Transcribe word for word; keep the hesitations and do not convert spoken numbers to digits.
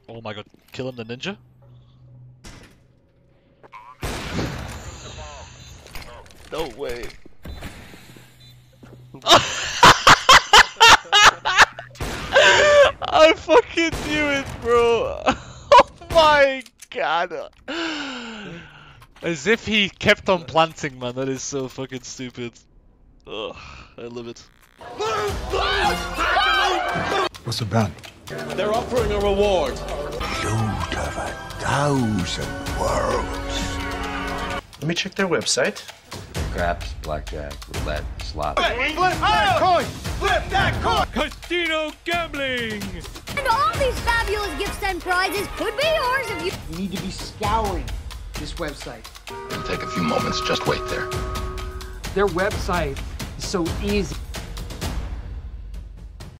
Oh my god, kill him the ninja? No way. I fucking knew it, bro. Oh my god. As if he kept on planting, man. That is so fucking stupid. Ugh, I love it. What's the ban? They're offering a reward. Loot of a thousand worlds. Let me check their website. Craps, blackjack, roulette, slot. England, that coin! Flip that coin! Casino gambling! And all these fabulous gifts and prizes could be yours if you... You need to be scouring this website. It'll take a few moments, just wait there. Their website is so easy.